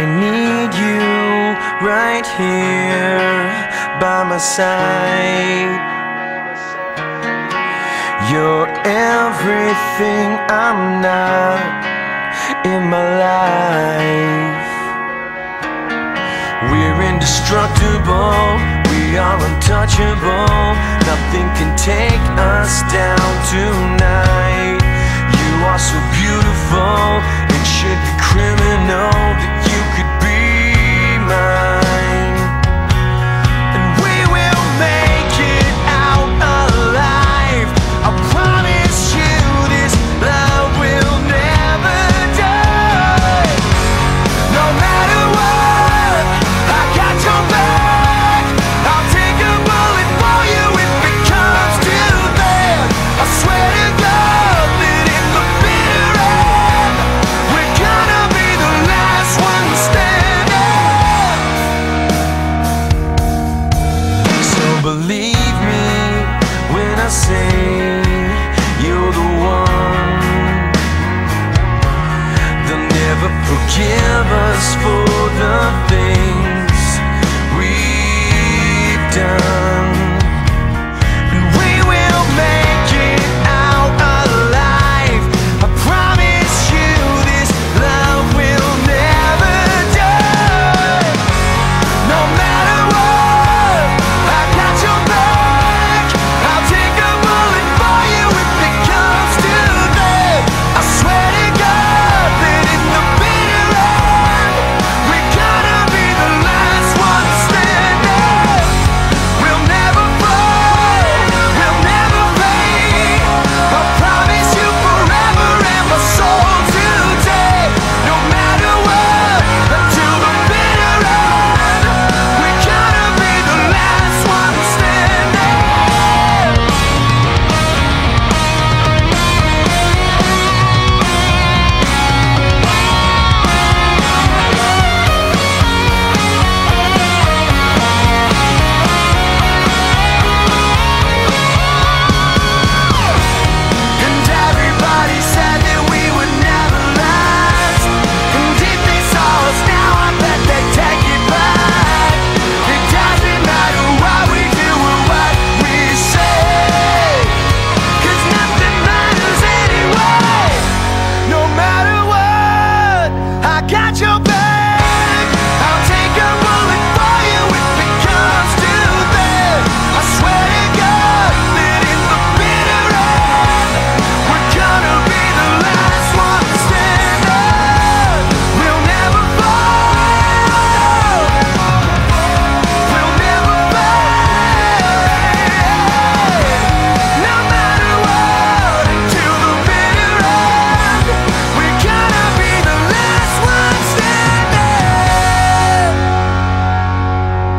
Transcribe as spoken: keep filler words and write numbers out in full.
need you right here by my side. You're everything I'm not in my life. We're indestructible, we are untouchable. Nothing can take us down tonight. You are so beautiful, it should be criminal that you could be mine. And we will make it out alive. I promise you this love will never die. No matter what, I got your back. I'll take a bullet for you if it comes to that. I swear to God that in the bitter end, we're gonna be the last one standing. So believe me when I say you're the one. They'll never forgive us for the things we've done.